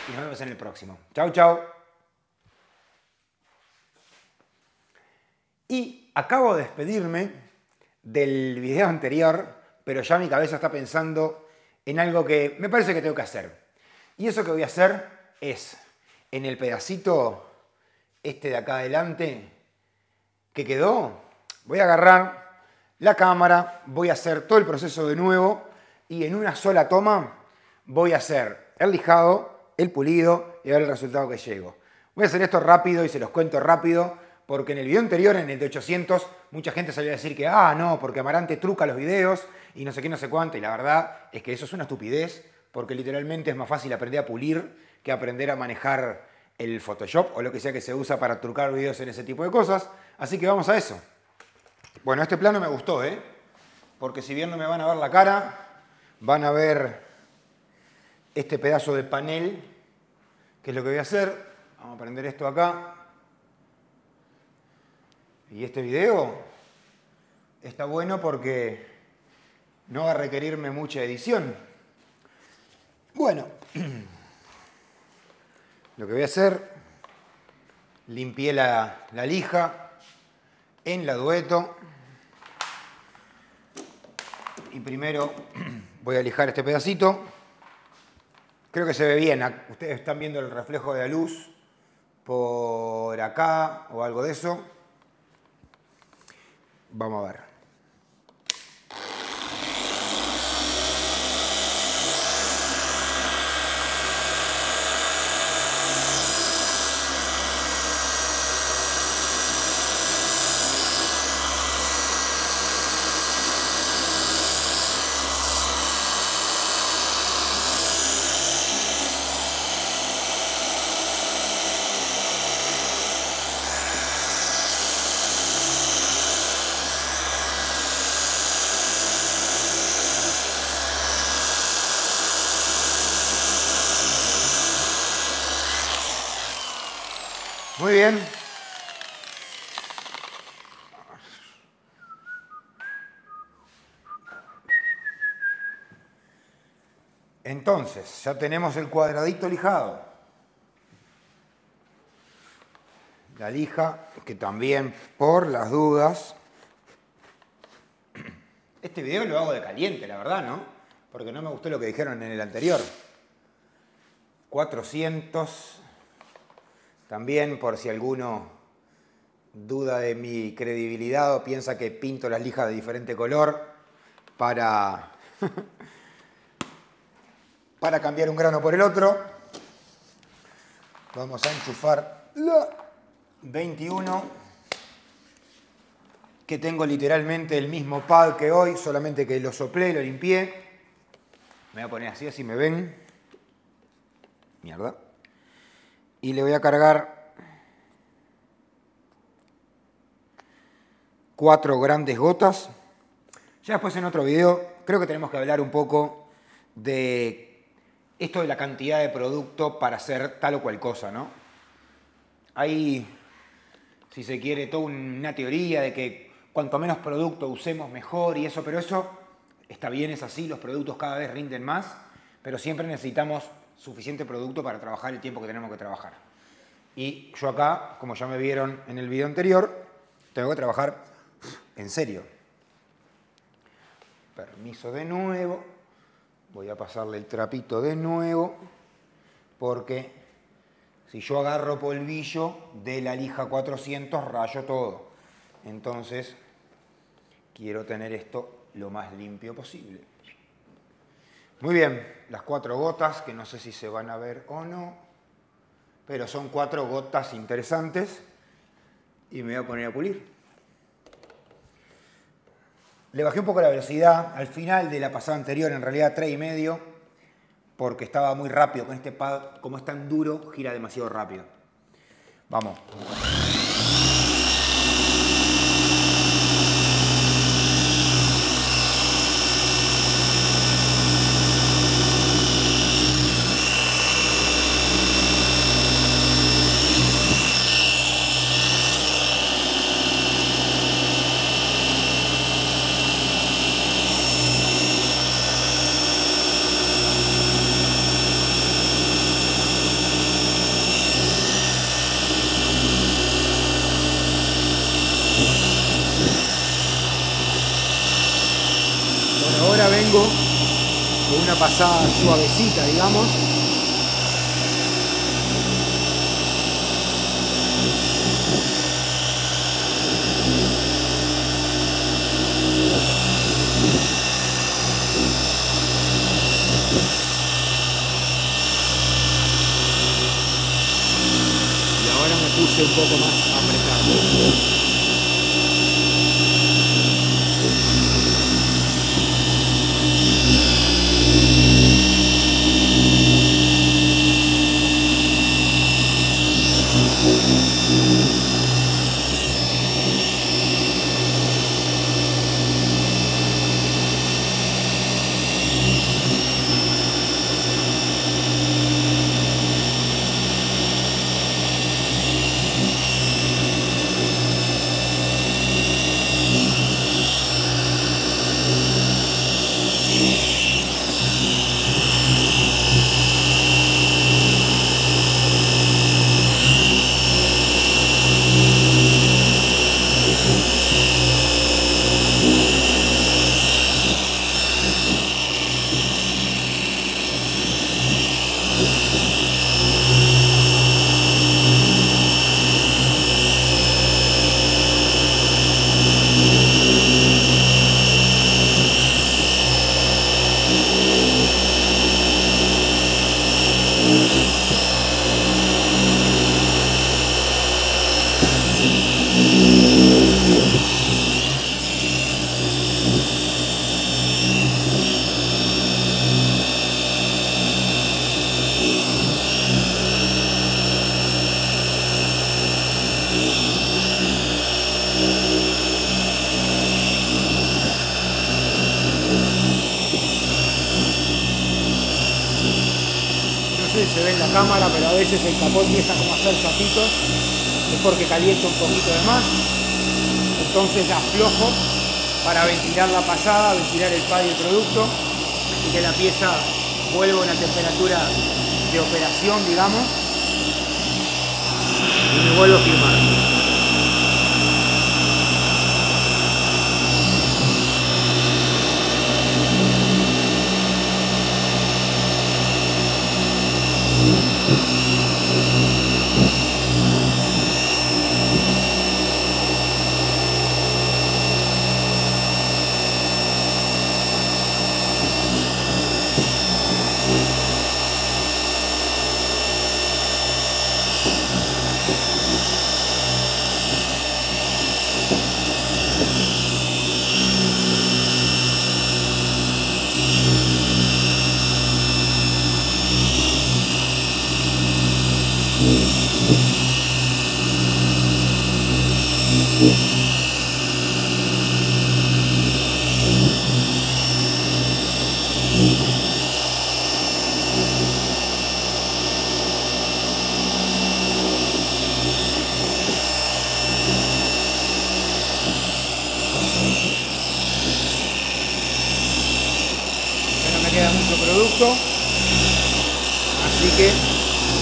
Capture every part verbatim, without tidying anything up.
y nos vemos en el próximo. Chau, chau. Y acabo de despedirme del video anterior, pero ya mi cabeza está pensando en algo que me parece que tengo que hacer. Y eso que voy a hacer es, en el pedacito este de acá adelante que quedó, voy a agarrar la cámara, voy a hacer todo el proceso de nuevo y en una sola toma voy a hacer el lijado, el pulido y a ver el resultado que llego. Voy a hacer esto rápido y se los cuento rápido porque en el video anterior, en el de ochocientos, mucha gente salió a decir que ah, no, porque Amarante truca los videos y no sé qué, no sé cuánto. Y la verdad es que eso es una estupidez porque literalmente es más fácil aprender a pulir que aprender a manejar el Photoshop o lo que sea que se usa para trucar videos en ese tipo de cosas. Así que vamos a eso. Bueno, este plano me gustó, ¿eh? Porque si bien no me van a ver la cara, van a ver este pedazo de panel, que es lo que voy a hacer. Vamos a prender esto acá. Y este video está bueno porque no va a requerirme mucha edición. Bueno, lo que voy a hacer, limpié la, la lija en la Duetto. Y primero voy a lijar este pedacito. Creo que se ve bien. Ustedes están viendo el reflejo de la luz por acá o algo de eso. Vamos a ver. Muy bien. Entonces, ya tenemos el cuadradito lijado. La lija, que también, por las dudas... Este video lo hago de caliente, la verdad, ¿no? Porque no me gustó lo que dijeron en el anterior. cuatrocientos... También, por si alguno duda de mi credibilidad o piensa que pinto las lijas de diferente color para, para cambiar un grano por el otro. Vamos a enchufar la veintiuno, que tengo literalmente el mismo pad que hoy, solamente que lo soplé, lo limpié. Me voy a poner así, así me ven. Mierda. Y le voy a cargar cuatro grandes gotas. Ya después en otro video creo que tenemos que hablar un poco de esto de la cantidad de producto para hacer tal o cual cosa, ¿no? Hay, si se quiere, toda una teoría de que cuanto menos producto usemos mejor y eso, pero eso está bien, es así, los productos cada vez rinden más, pero siempre necesitamos suficiente producto para trabajar el tiempo que tenemos que trabajar. Y yo acá, como ya me vieron en el video anterior, tengo que trabajar en serio. Permiso de nuevo. Voy a pasarle el trapito de nuevo, porque si yo agarro polvillo de la lija cuatrocientos, rayo todo. Entonces, quiero tener esto lo más limpio posible. Muy bien, las cuatro gotas, que no sé si se van a ver o no, pero son cuatro gotas interesantes y me voy a poner a pulir. Le bajé un poco la velocidad al final de la pasada anterior, en realidad tres y medio, porque estaba muy rápido. Con este pad, como es tan duro, gira demasiado rápido. Vamos. mango con una pasada suavecita, digamos. Y ahora me puse un poco más apretado. Se ve en la cámara, pero a veces el capó empieza como a hacer zapitos, es porque calienta un poquito de más. Entonces aflojo para ventilar la pasada, ventilar el pad y el producto y que la pieza vuelva a una temperatura de operación, digamos, y me vuelvo a filmar. Ya no me queda mucho producto, así que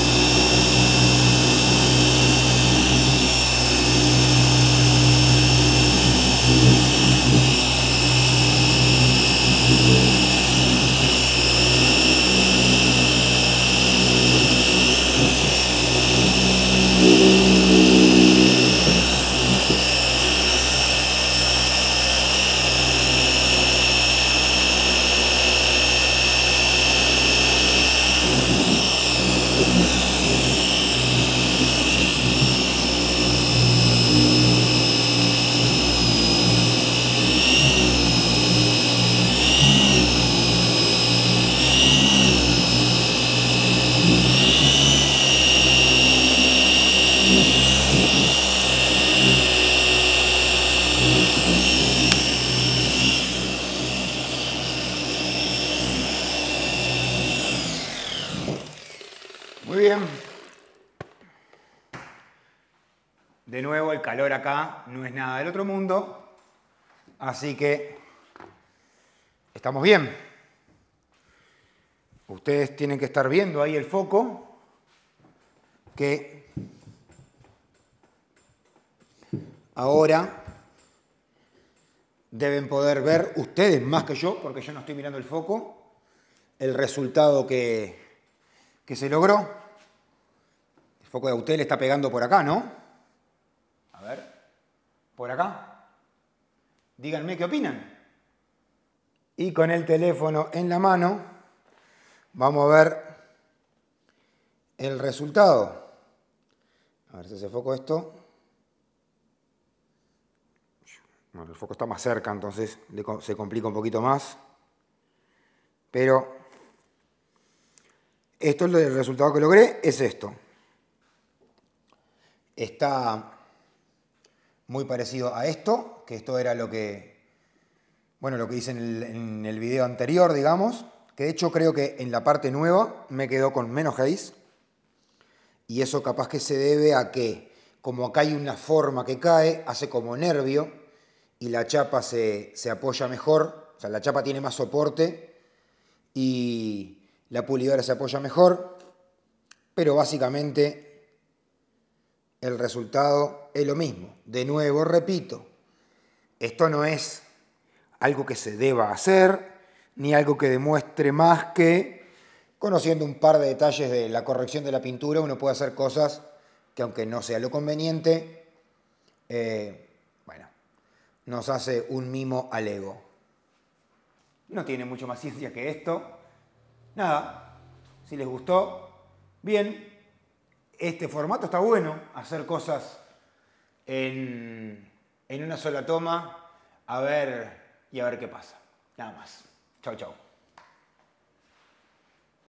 muy bien. De nuevo, el calor acá no es nada del otro mundo, así que estamos bien. Ustedes tienen que estar viendo ahí el foco, que ahora deben poder ver ustedes más que yo, porque yo no estoy mirando el foco, el resultado que, que se logró. El foco de usted le está pegando por acá, ¿no? A ver, por acá. Díganme qué opinan. Y con el teléfono en la mano, vamos a ver el resultado. A ver si se foco esto. Bueno, el foco está más cerca, entonces se complica un poquito más. Pero esto es el resultado que logré, es esto. Está muy parecido a esto, que esto era lo que, bueno, lo que hice en el, en el video anterior, digamos, que de hecho creo que en la parte nueva me quedó con menos haze. Y eso capaz que se debe a que, como acá hay una forma que cae, hace como nervio y la chapa se, se apoya mejor, o sea, la chapa tiene más soporte y la pulidora se apoya mejor, pero básicamente el resultado es lo mismo. De nuevo, repito, esto no es algo que se deba hacer, ni algo que demuestre más que, conociendo un par de detalles de la corrección de la pintura, uno puede hacer cosas que, aunque no sea lo conveniente, eh, bueno, nos hace un mimo al ego. No tiene mucho más ciencia que esto. Nada, si les gustó, bien. Este formato está bueno, hacer cosas en, en una sola toma, a ver y a ver qué pasa. Nada más. Chau, chau.